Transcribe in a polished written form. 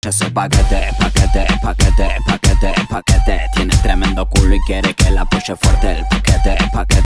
Ese paquete, paquete, paquete, paquete, paquete. Tiene tremendo culo y quiere que la puche fuerte. El paquete, paquete.